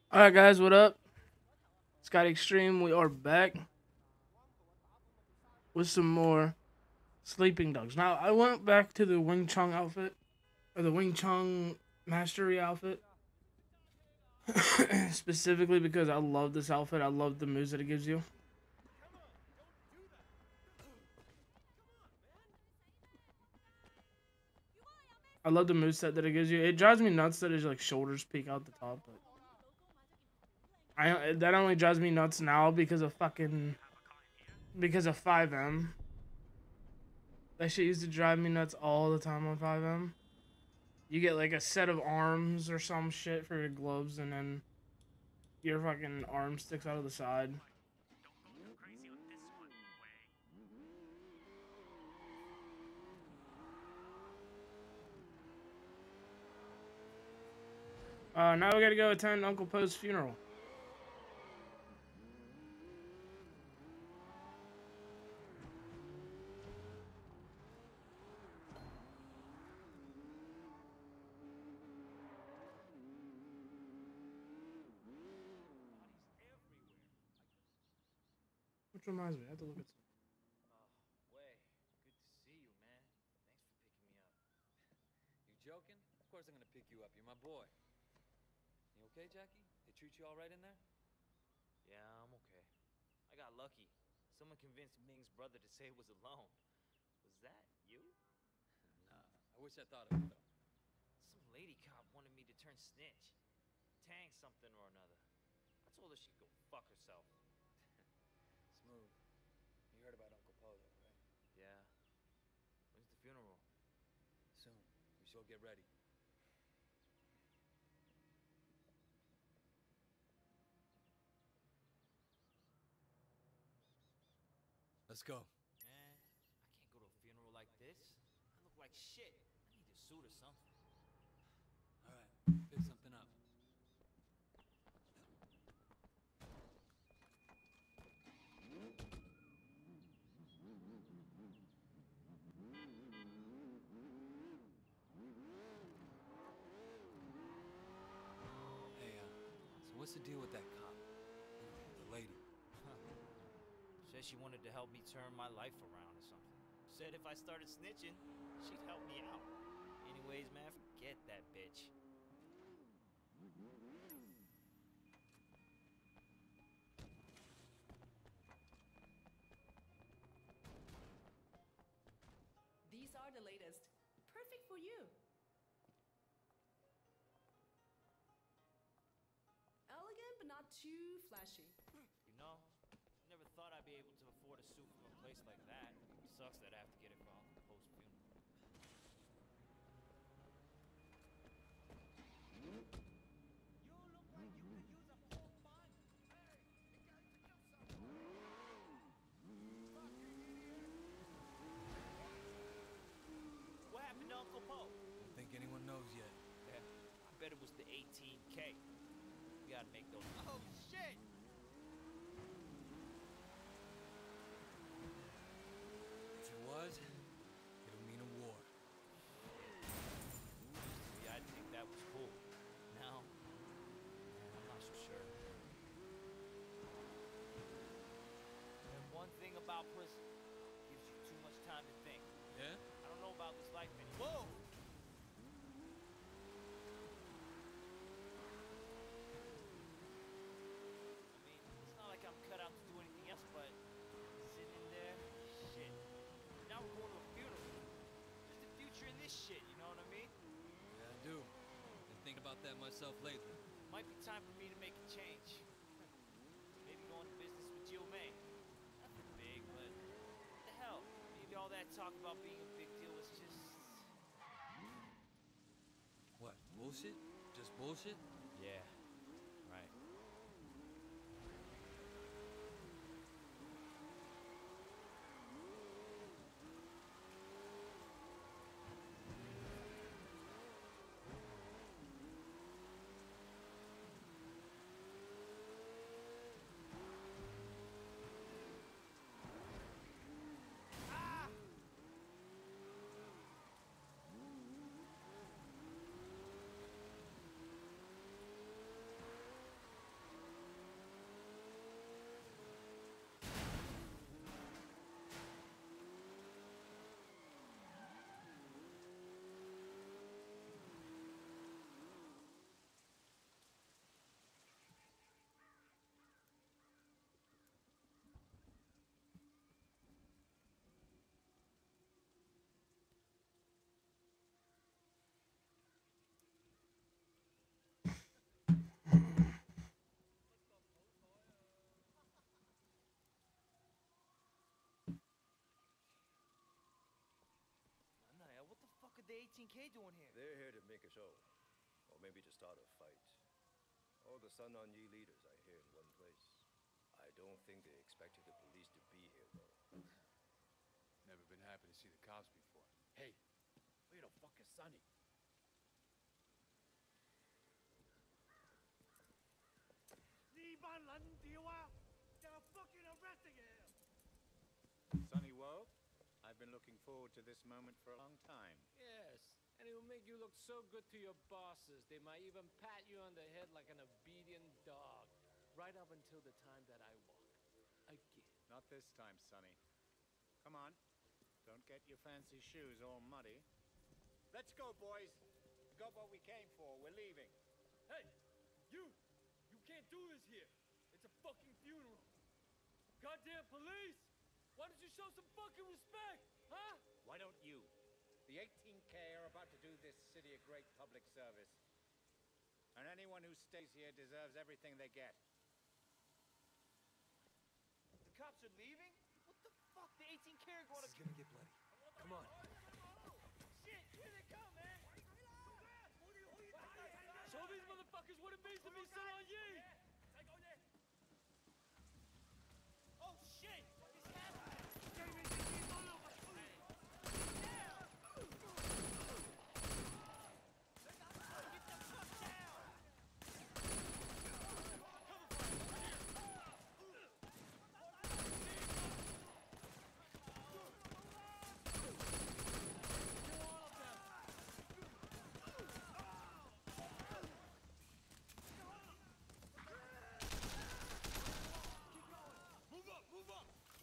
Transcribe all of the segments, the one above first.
All right, guys, what up? Scott Extreme. We are back with some more Sleeping Dogs. Now, I went back to the Wing Chun outfit, or the Wing Chun Mastery outfit, specifically because I love this outfit. I love the moves that it gives you. I love the moveset that it gives you. It drives me nuts that his like shoulders peek out the top, but that only drives me nuts now because of 5M. That shit used to drive me nuts all the time on 5M. You get like a set of arms or some shit for your gloves, and then your fucking arm sticks out of the side. Now we gotta go attend Uncle Poe's funeral. Which reminds me, I have to look at some. Way. Good to see you, man. Thanks for picking me up. You joking? Of course I'm gonna pick you up. You're my boy. You okay, Jackie? They treat you all right in there? Yeah, I'm okay. I got lucky. Someone convinced Ming's brother to say it was alone. Was that you? Nah, I wish I thought of it, though. Some lady cop wanted me to turn snitch. Tang something or another. I told her she'd go fuck herself. Smooth. You heard about Uncle Po, though, right? Yeah. When's the funeral? Soon. We should get ready. Let's go. Man, I can't go to a funeral like this. I look like shit. I need a suit or something. All right, pick something up. Hey, so what's the deal with that cop? The lady. Said she wanted to help me turn my life around or something. Said if I started snitching, she'd help me out. Anyways, man, forget that bitch. These are the latest. Perfect for you. Elegant, but not too flashy. You know, never thought I'd be able to afford a suit from a place like that. Sucks that I have to get it for Uncle Poe's funeral. What happened to Uncle Poe? Don't think anyone knows yet. Yeah, I bet it was the 18K. We gotta make those. Oh shit! If it was, it'll mean a war. Yeah, I think that was cool. Now, man, I'm not so sure. And one thing about prison, gives you too much time to think. Yeah? I don't know about this life anymore. Whoa! I mean, it's not like I'm cut out to do anything else, but sitting in there, shit. Now we're going to a funeral. There's the future in this shit, you know what I mean? Yeah, I do. Been thinking about that myself lately. Might be time for me to make a change. Maybe go into business with Jill May. Nothing big, but what the hell? Maybe all that talk about being a big deal was just... What, bullshit? Just bullshit? Yeah, right. the 18K doing here? They're here to make a show. Or maybe to start a fight. All the Sun On Yi leaders are here in one place. I don't think they expected the police to be here, though. Never been happy to see the cops before. Hey, where the fuck is Sonny? Sonny Woe, I've been looking forward to this moment for a long time. Yes, and it will make you look so good to your bosses. They might even pat you on the head like an obedient dog. Right up until the time that I walk. Again. Not this time, Sonny. Come on. Don't get your fancy shoes all muddy. Let's go, boys. We got what we came for. We're leaving. Hey, you! You can't do this here. It's a fucking funeral. Goddamn police! Why don't you show some fucking respect, huh? Why don't you? The 18K are about to do this city a great public service. And anyone who stays here deserves everything they get. The cops are leaving? What the fuck? The 18K are going to... This is gonna get bloody. Come on. Shit, here they come, man! Show these motherfuckers what it means to be Sun On Yi! Oh, shit! He's happening! Get the fuck down! Move up, move up!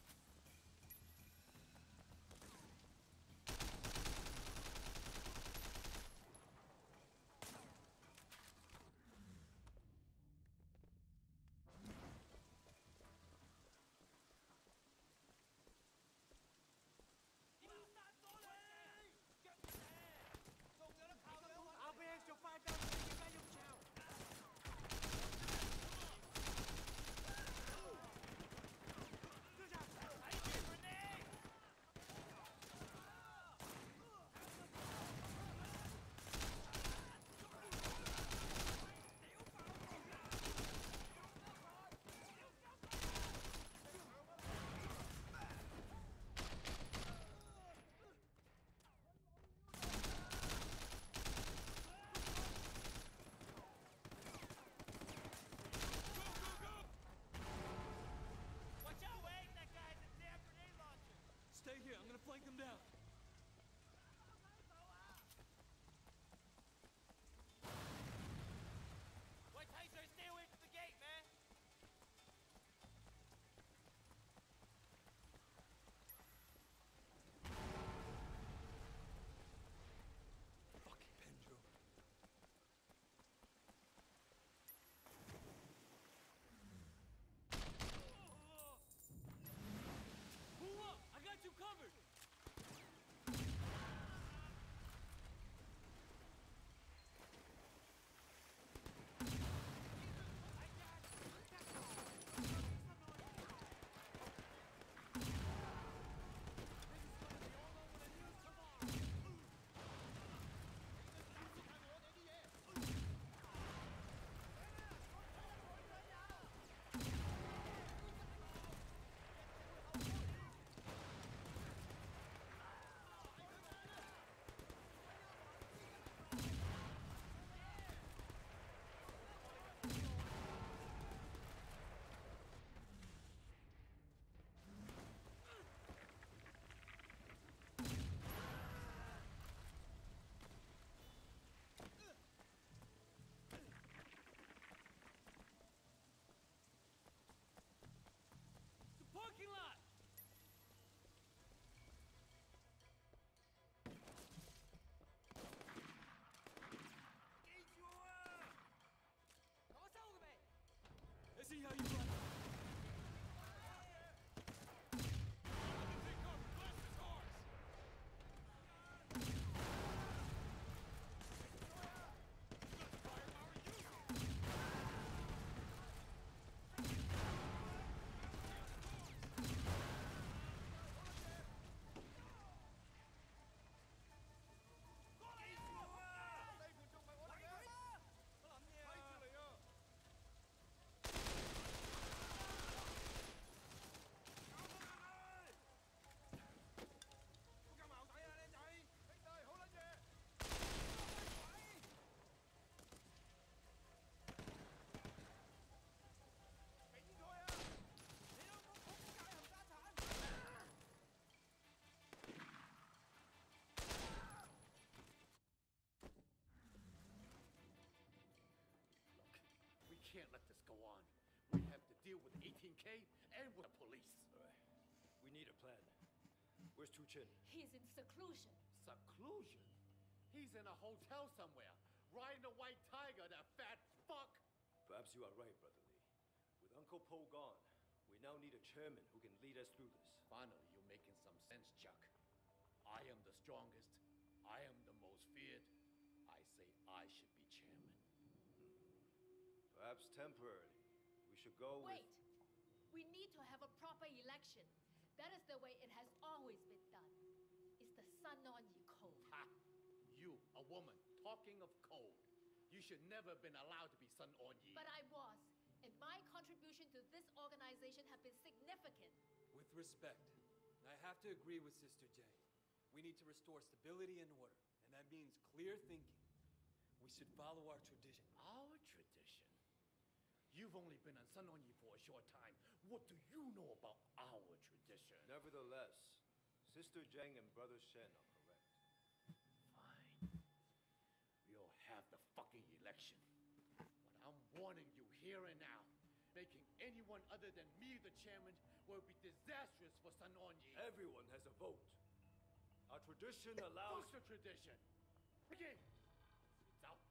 can't let this go on. We have to deal with 18K and with the police. All right. We need a plan. Where's Tu Chin? He's in seclusion. Seclusion? He's in a hotel somewhere, riding a white tiger, that fat fuck. Perhaps you are right, Brother Lee. With Uncle Po gone, we now need a chairman who can lead us through this. Finally, you're making some sense, Chuck. I am the strongest. I am the most feared. I say I should be chairman. Perhaps temporarily. We should go Wait. with... We need to have a proper election. That is the way it has always been done. It's the Sun On Yi Code. Ha! You, a woman, talking of code. You should never have been allowed to be Sun On Yi. But I was, and my contribution to this organization have been significant. With respect, I have to agree with Sister J. We need to restore stability and order, and that means clear thinking. We should follow our tradition. Our tradition? You've only been on Sun On Yi for a short time. What do you know about our tradition? Nevertheless, Sister Zhang and Brother Shen are correct. Fine. We'll have the fucking election. But I'm warning you here and now. Making anyone other than me the chairman will be disastrous for Sun On Yi. Everyone has a vote. Our tradition allows... What's the tradition? Ricky! It's out.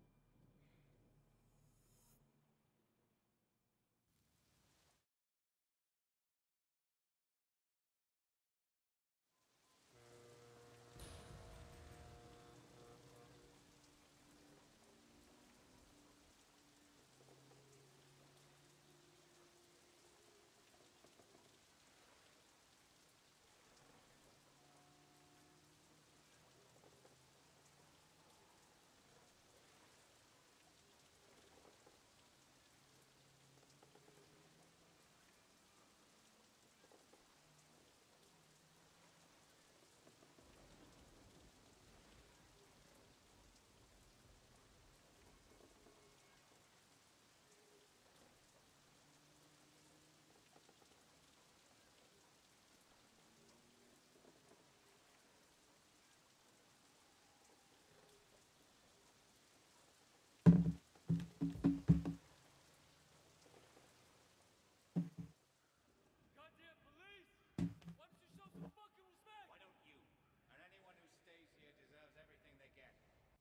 Goddamn police! Why don't you show some fucking respect? Why don't you? And anyone who stays here deserves everything they get.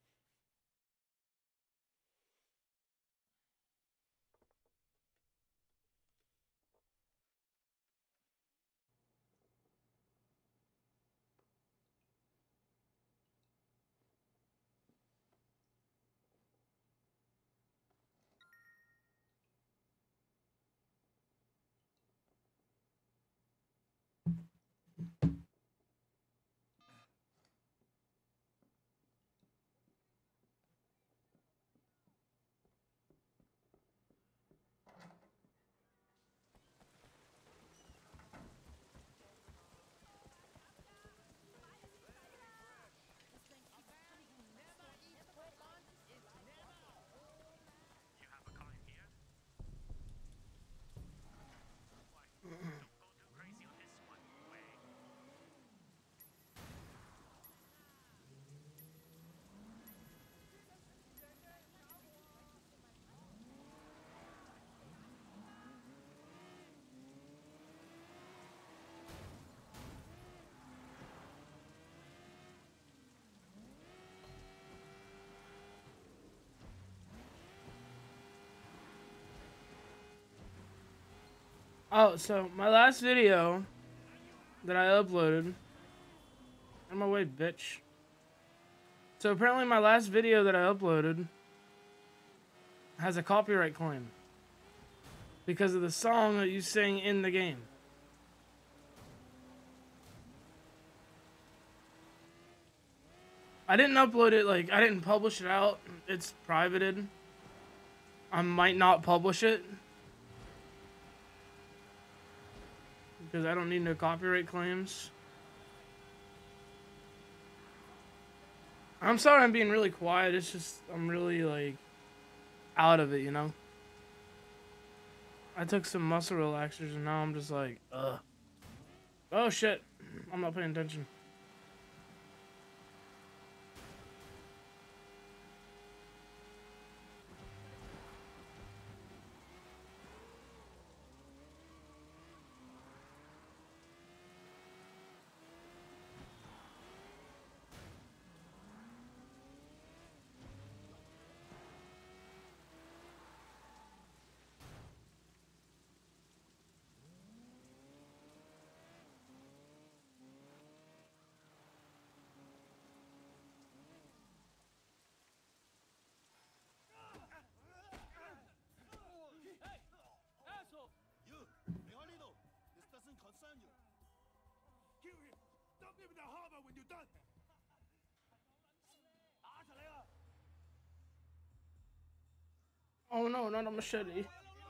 Oh, so my last video that I uploaded. On my way, bitch. So apparently my last video that I uploaded has a copyright claim because of the song that you sing in the game. I didn't upload it, like, I didn't publish it out. It's privated. I might not publish it because I don't need no copyright claims. I'm sorry I'm being really quiet. It's just, I'm really, like, out of it, you know? I took some muscle relaxers and now I'm just like, ugh. Oh, shit. I'm not paying attention. Oh no, not a machete.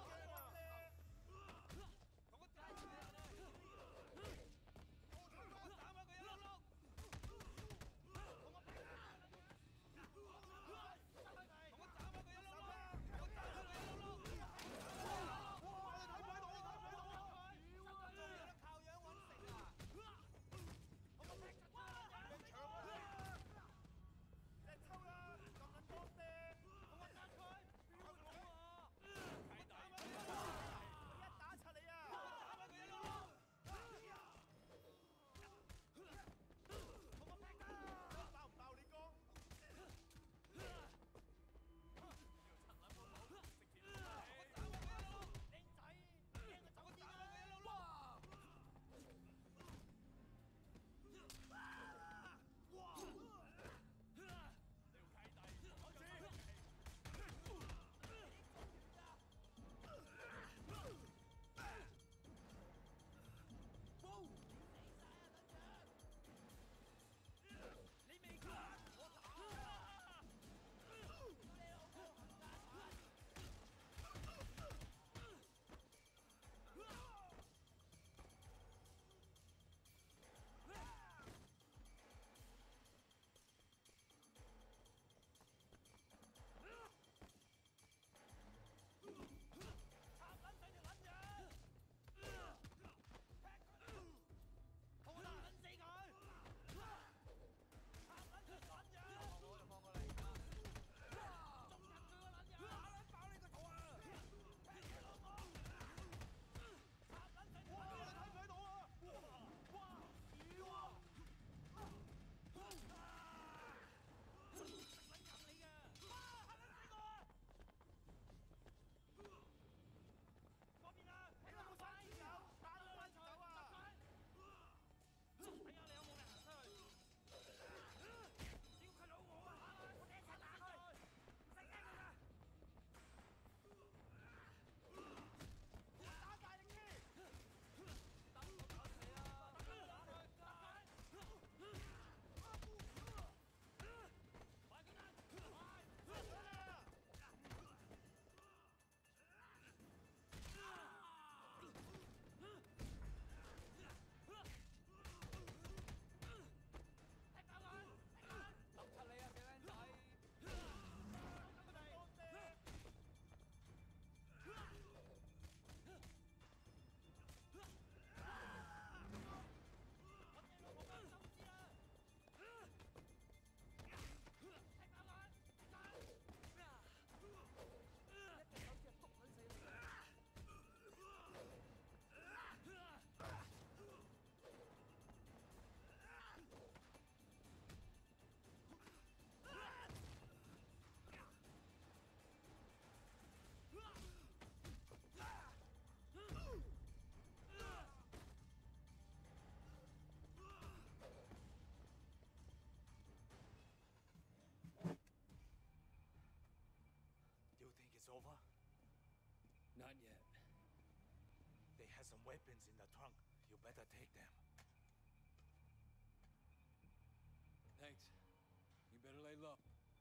over? Not yet. They have some weapons in the trunk. You better take them. Thanks. You better lay low.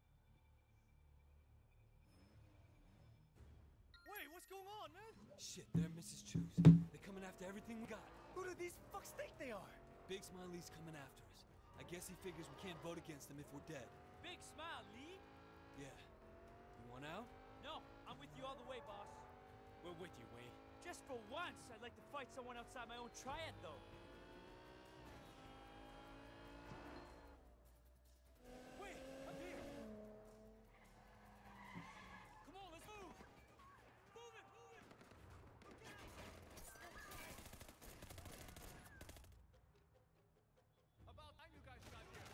Wait, what's going on, man? Shit, they're Mrs. Chu's. They're coming after everything we got. Who do these fucks think they are? Big Smiley's coming after us. I guess he figures we can't vote against them if we're dead. Big Smile, Lee? Yeah. You want out? No, I'm with you all the way, boss. We're with you, Wei. Just for once, I'd like to fight someone outside my own triad, though. Wait, come here. Come on, let's move! Move it, move it! About time you guys got here.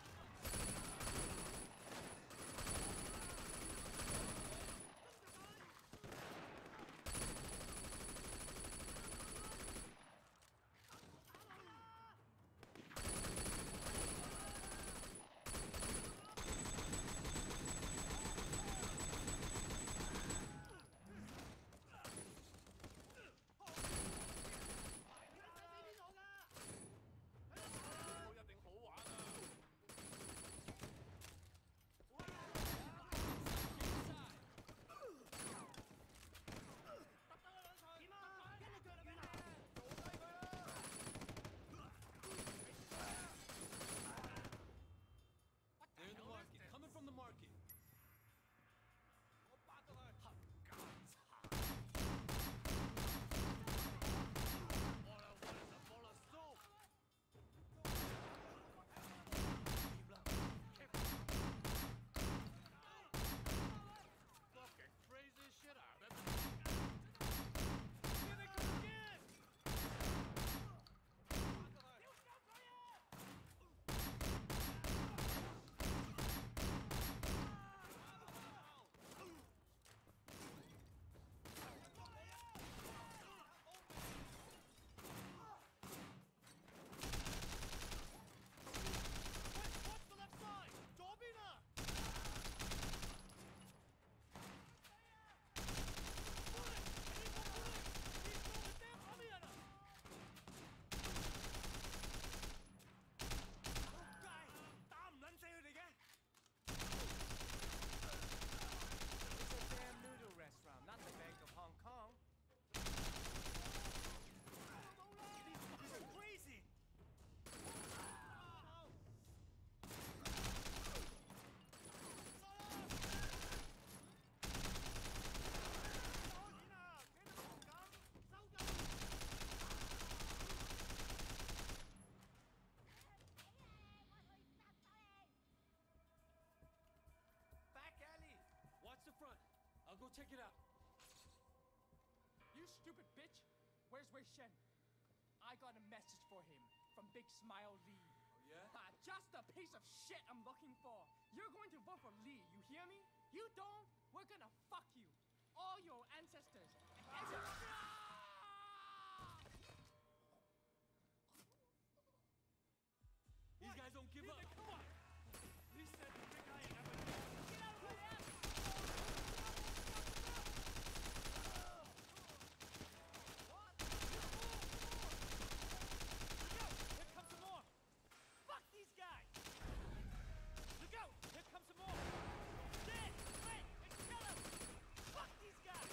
check it out. You stupid bitch! Where's Wei Shen? I got a message for him from Big Smile Lee. Oh, yeah? Just the piece of shit I'm looking for. You're going to vote for Lee, you hear me? You don't, we're gonna fuck you. All your ancestors. And These guys don't give up. Come on! He said the big guy ain't never done. Get out of my ass! Here comes some more! Fuck these guys! Look out! Here comes some more! Dead! Wait! It's killer! Fuck these guys!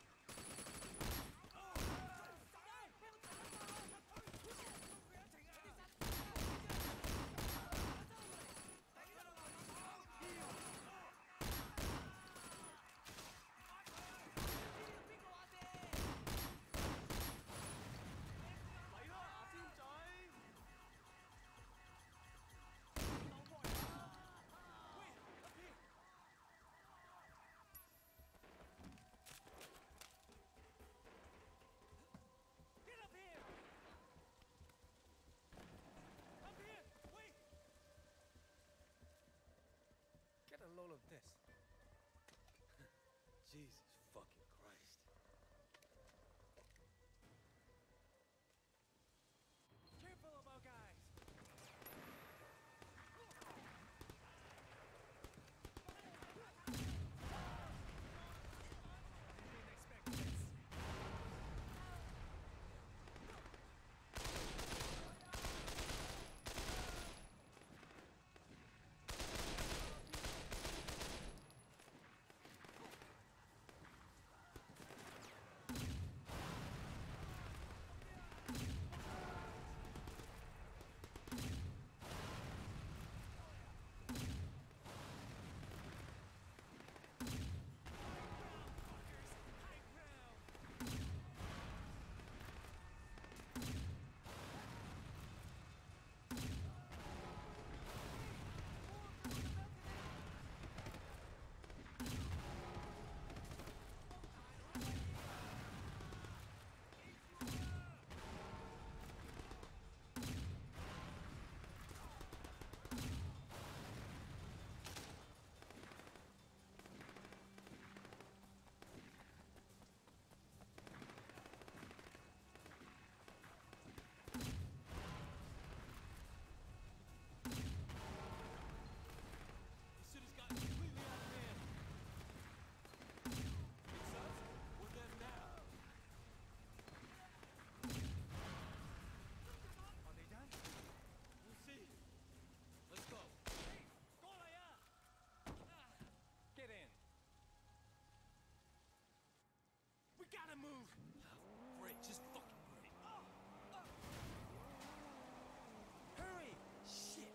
Get up here! Up here! Wait! Get a load of this. Jesus fucking Christ. Careful about guys! Didn't expect this. This shit has gotten completely out of hand. It's us or them now. Are they done? We'll see. Let's go. Get in. We gotta move! Great, just fucking great. Hurry! Shit!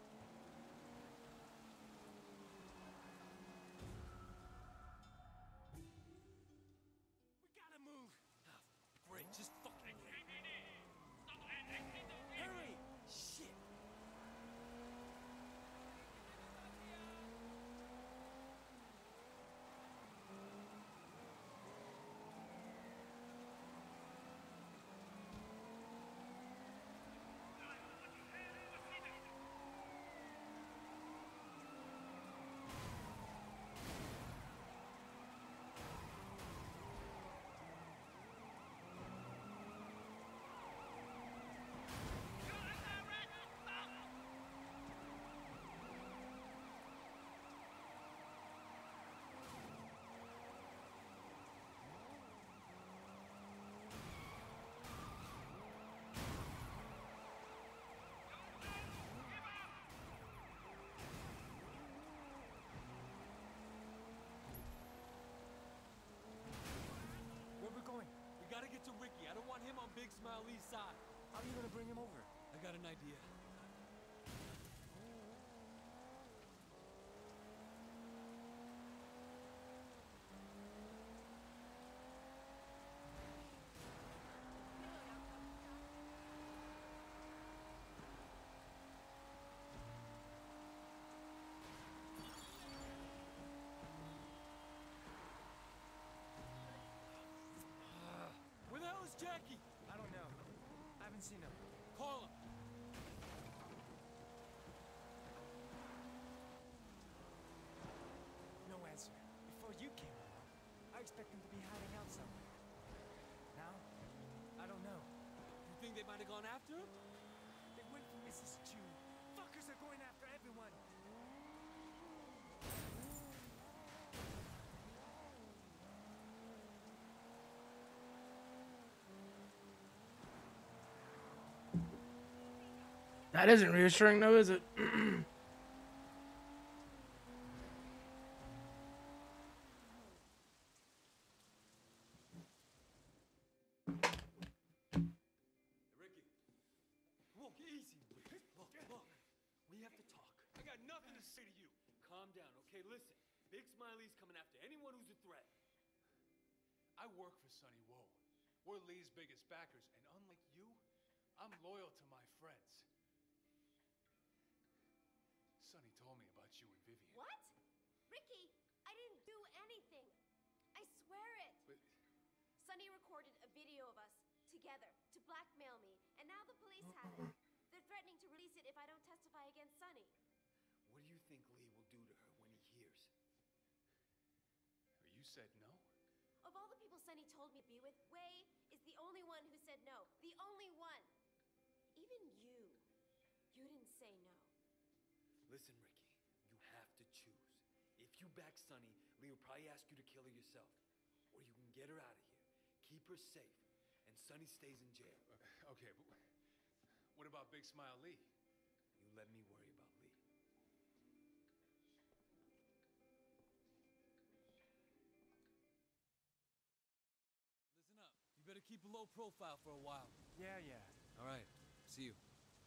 We gotta move! Great, just fucking great. Hurry! Shit! Where we going? We gotta get to Ricky. I don't want him on Big Smile Lee's side. How are you gonna bring him over? I got an idea. Jackie? I don't know. I haven't seen him. Call him. No answer. Before you came along, I expect him to be hiding out somewhere. Now, I don't know. You think they might have gone after him? They went for Mrs. Chu. Fuckers are going after everyone. That isn't reassuring, though, is it? Ricky. Whoa, easy. Look. We have to talk. I got nothing to say to you. Calm down, okay? Listen. Big Smiley's coming after anyone who's a threat. I work for Sonny Woe. We're Lee's biggest backers, and unlike you, I'm loyal to my friends. Sonny told me about you and Vivian. What? Ricky, I didn't do anything. I swear it. But Sonny recorded a video of us together to blackmail me, and now the police have it. They're threatening to release it if I don't testify against Sonny. What do you think Lee will do to her when he hears? you said no? Of all the people Sonny told me to be with, Wei is the only one who said no. The only one. Even you. You didn't say no. Listen, Ricky, you have to choose. If you back Sonny, Lee will probably ask you to kill her yourself. Or you can get her out of here, keep her safe, and Sonny stays in jail. Okay, but what about Big Smile Lee? You let me worry about Lee. Listen up. You better keep a low profile for a while. Yeah. All right. See you.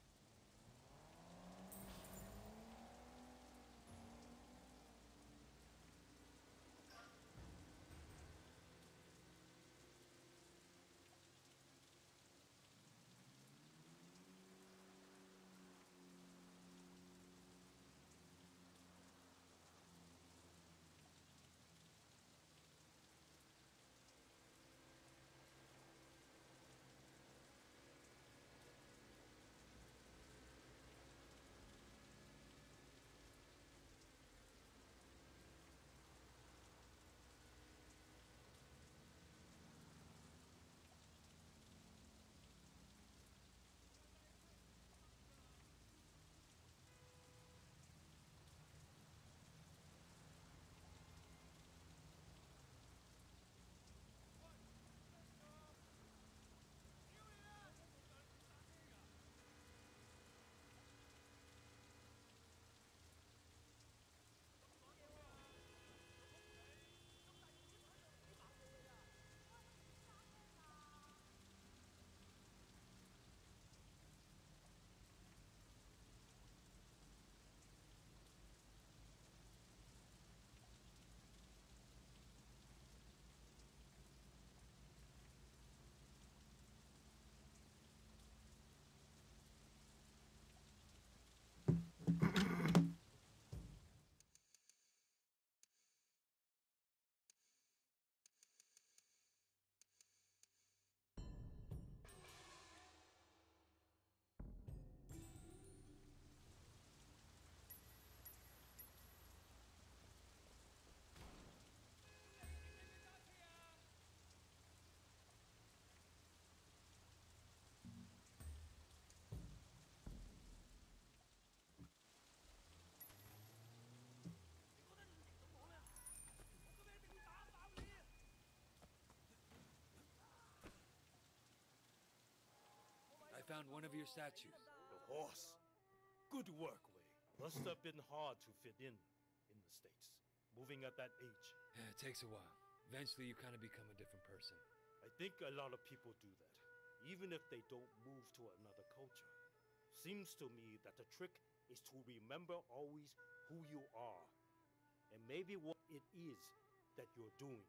I found one of your statues. The horse. Good work, Wei. Must have been hard to fit in the States, moving at that age. Yeah, it takes a while. Eventually, you kind of become a different person. I think a lot of people do that, even if they don't move to another culture. Seems to me that the trick is to remember always who you are, and maybe what it is that you're doing.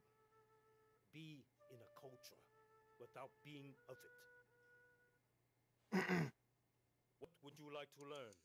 Be in a culture without being of it. What would you like to learn?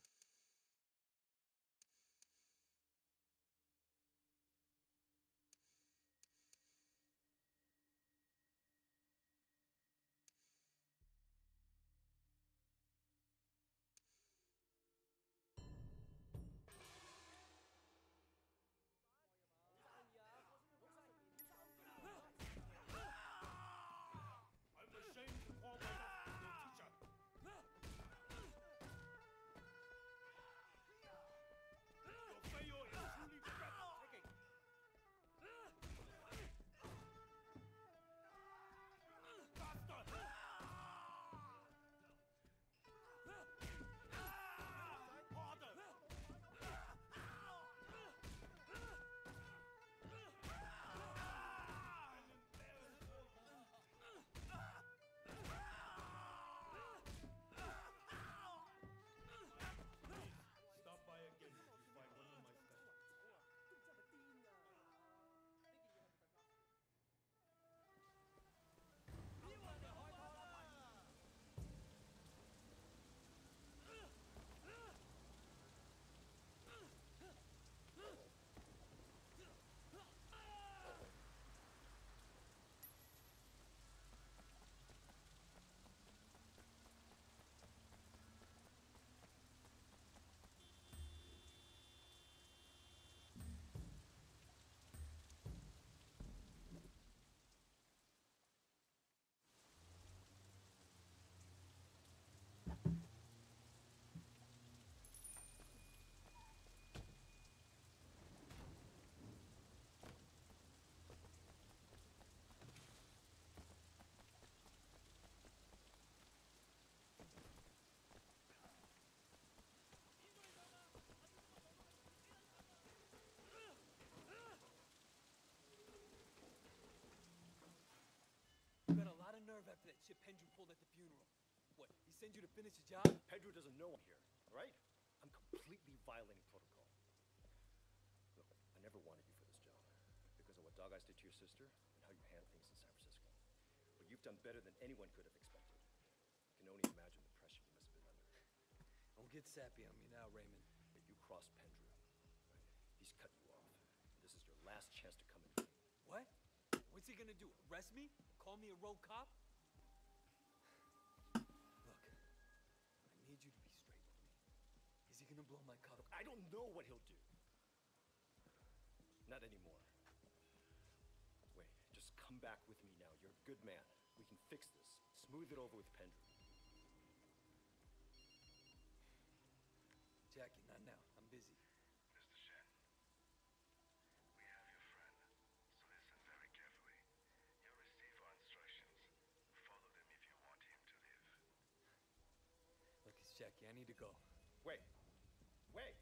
You got a lot of nerve after that shit Pedro pulled at the funeral. What, he sent you to finish the job? Pedro doesn't know I'm here, alright? I'm completely violating protocol. Look, I never wanted you for this job because of what Dog Eyes did to your sister and how you handle things in San Francisco. But you've done better than anyone could have expected. I can only imagine the pressure you must have been under. Don't get sappy on me now, Raymond. But you crossed Pendrew. Right? He's cut you off. This is your last chance to come in. What? What's he gonna do? Arrest me? Call me a rogue cop? Look, I need you to be straight with me. Is he gonna blow my cover? I don't know what he'll do. Not anymore. Wait, just come back with me now. You're a good man. We can fix this. Smooth it over with Pendrew. Jackie, not now. I'm busy. Mr. Shen, we have your friend, so listen very carefully. You'll receive our instructions. Follow them if you want him to live. Look, it's Jackie. I need to go. Wait. Wait!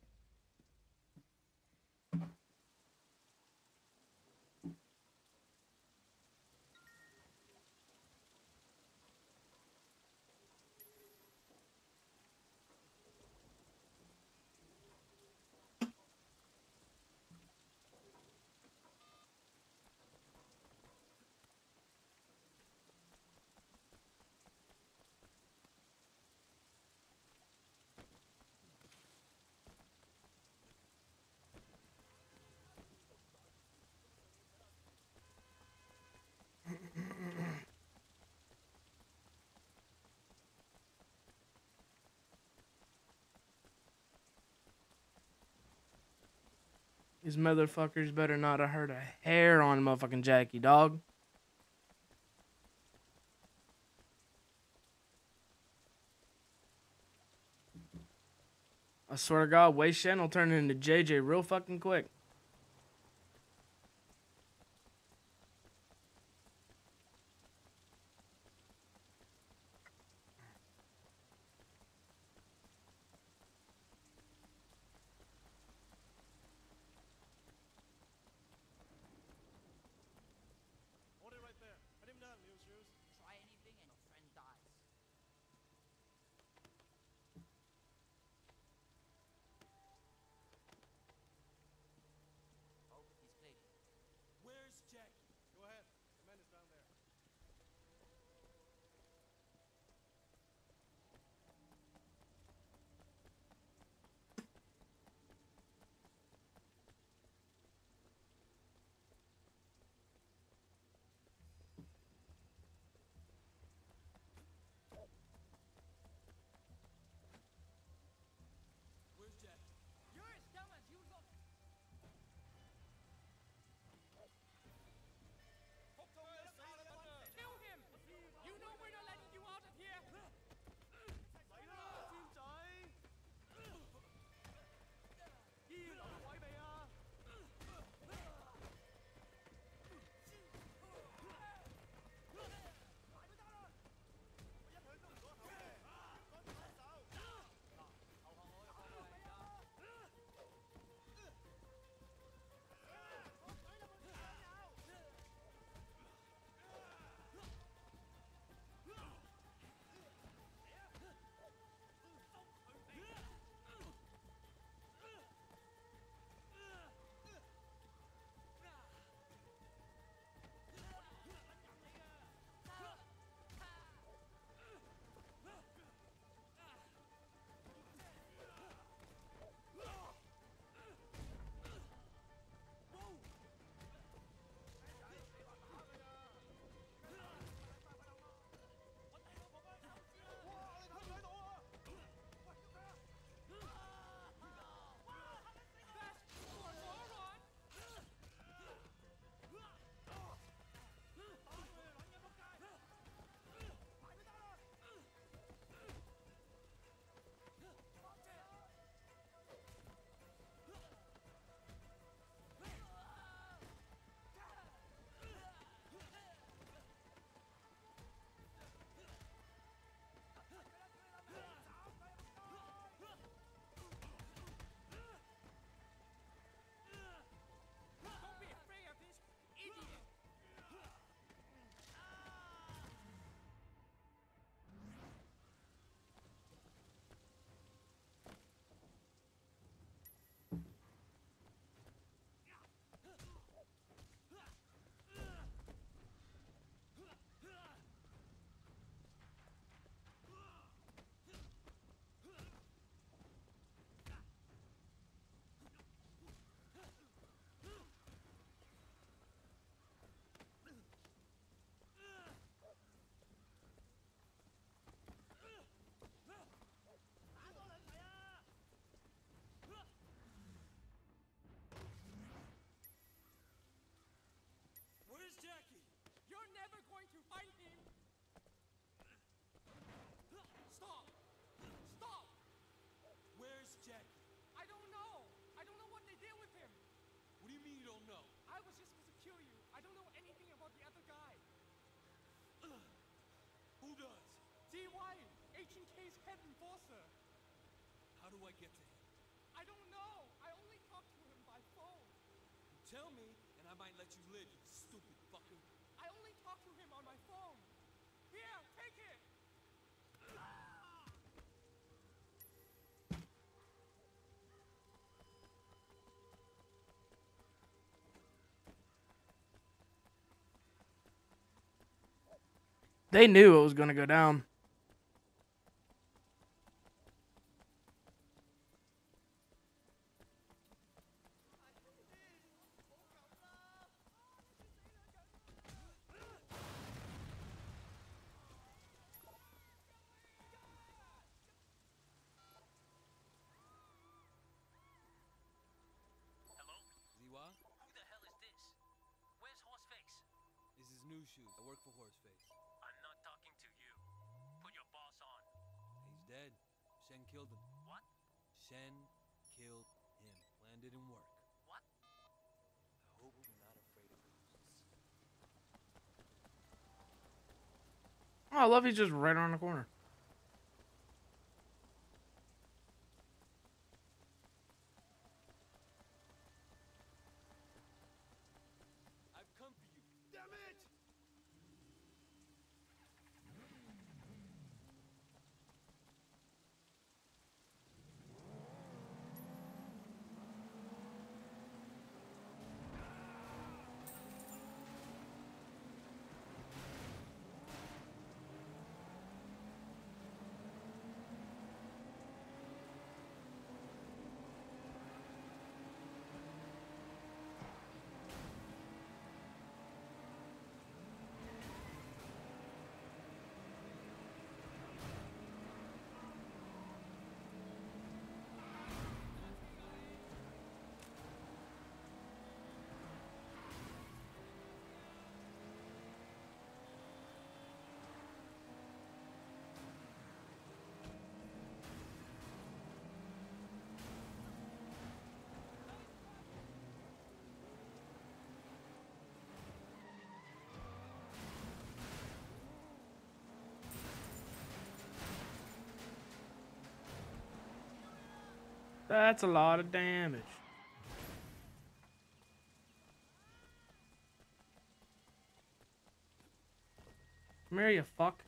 These motherfuckers better not have hurt a hair on motherfucking Jackie, dog. I swear to God, Wei Shen will turn into JJ real fucking quick. Hold it right there. Put him down, Liu Shoes. Try anything and your friend dies. head enforcer. How do I get to him? I don't know. I only talked to him by phone. You tell me, and I might let you live, you stupid fucker. I only talked to him on my phone. Here, take it. They knew it was gonna go down. Ziwa? Who the hell is this? Where's Horseface? This is New Shoes. I work for Horseface. I'm not talking to you. Put your boss on. He's dead. Shen killed him. What? Shen killed him. Plan didn't work. What? I hope you're not afraid of ghosts. Oh, I love he's just right around the corner. I've come for you. Damn it! That's a lot of damage. Come here, you fuck.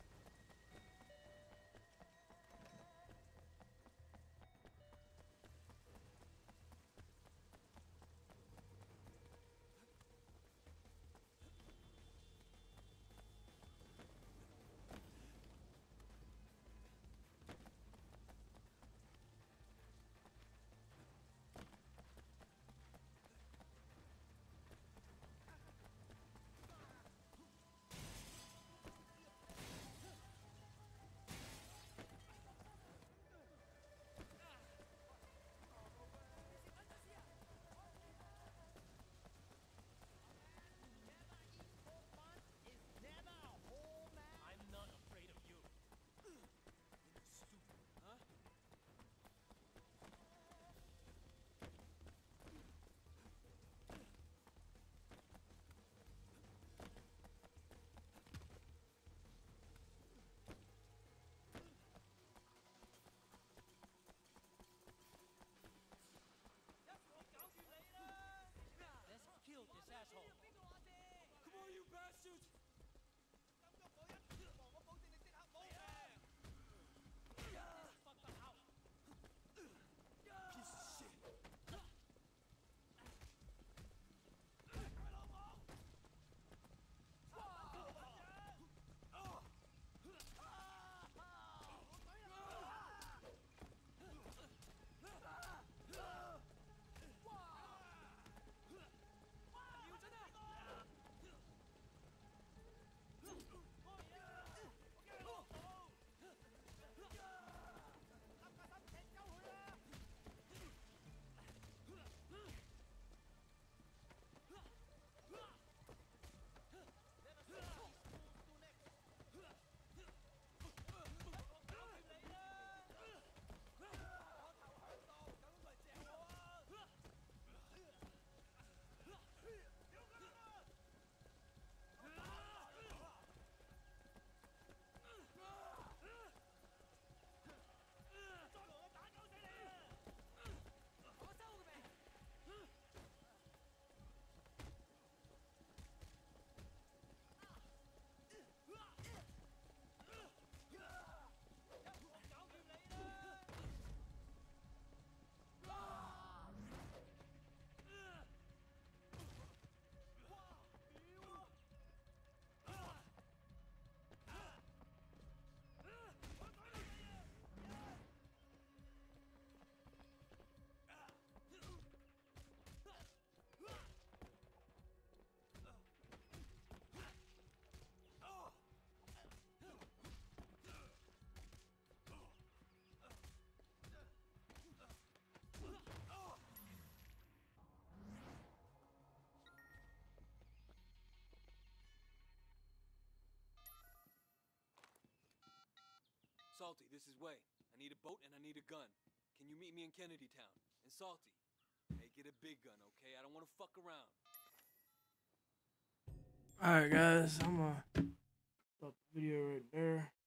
Salty, this is Way. I need a boat and I need a gun. Can you meet me in Kennedy Town? And Salty, hey, get a big gun, okay? I don't want to fuck around. Alright, guys, I'm gonna stop the video right there.